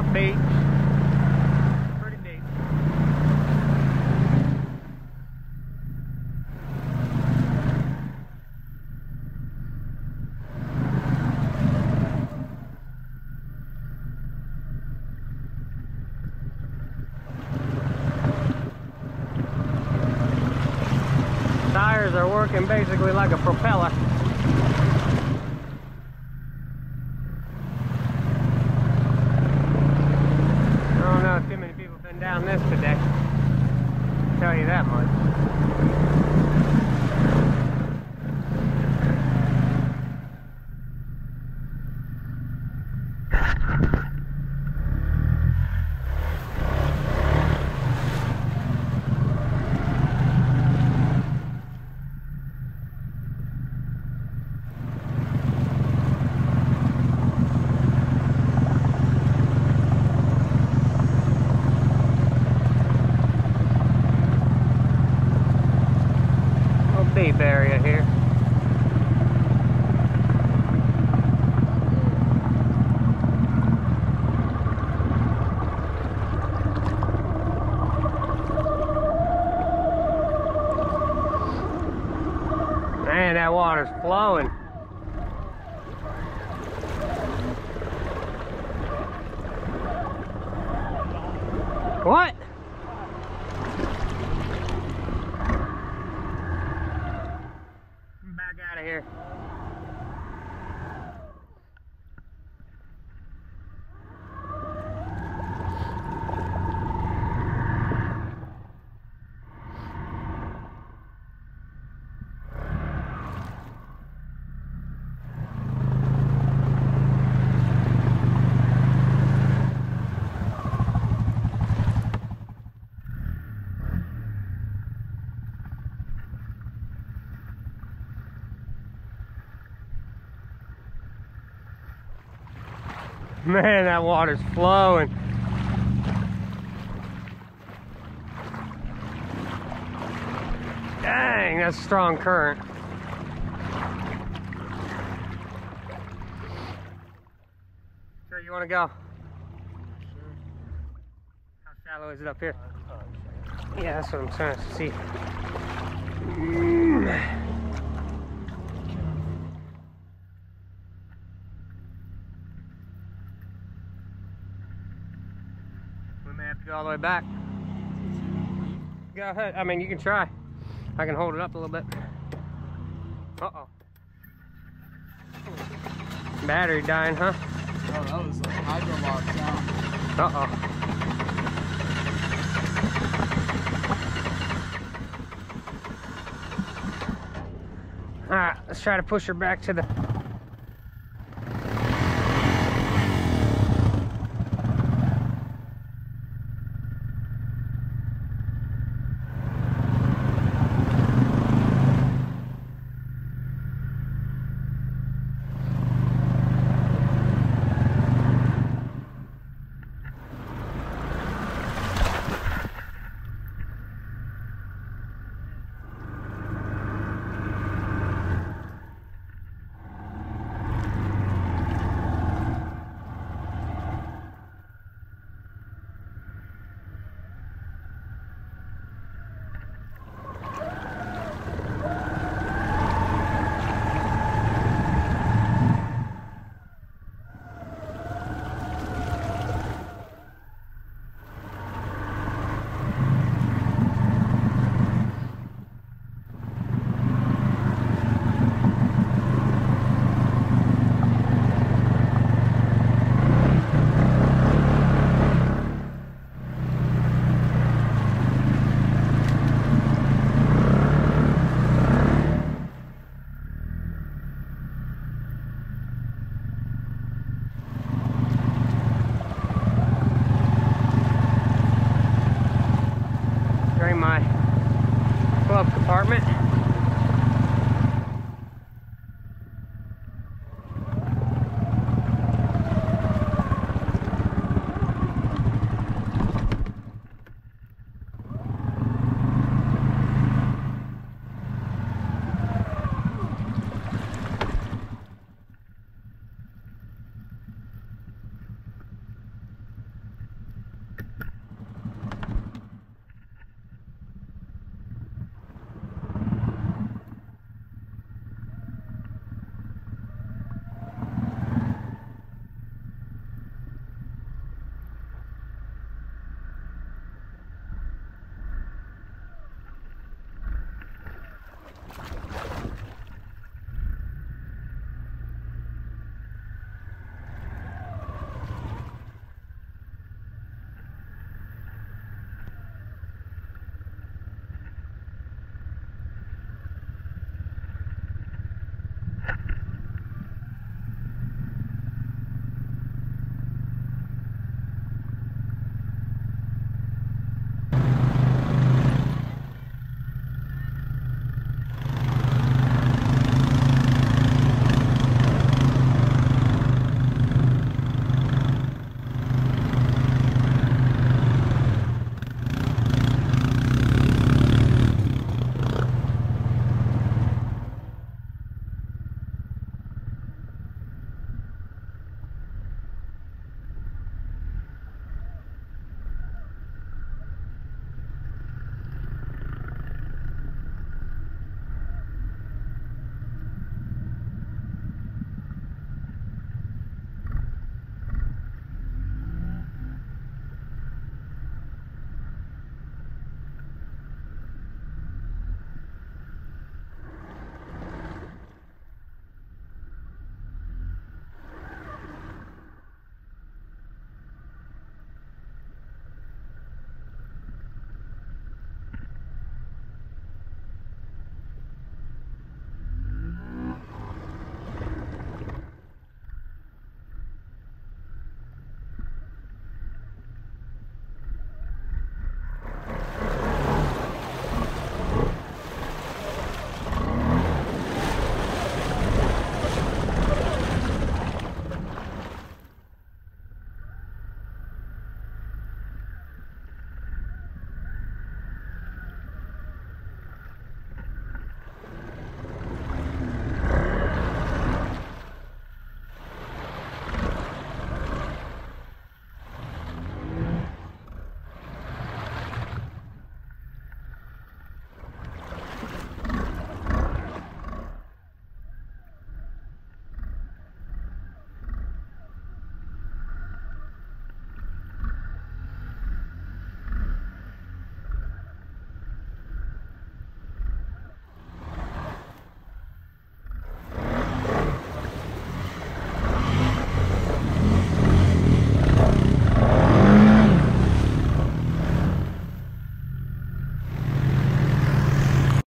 beach. Pretty deep. Tires are working basically like a propeller. I don't know if too many people have been down this today. I'll tell you that much. Deep area here. Man, that water's flowing. What? Back out of here. Man, that water's flowing. Dang, that's a strong current. Sure you want to go? Sure. How shallow is it up here? Yeah, that's what I'm trying to see. We may have to go all the way back. Go ahead. I mean, you can try. I can hold it up a little bit. Uh-oh. Battery dying, huh? Oh, that was a hydrolock sound. Uh-oh. All right, let's try to push her back to the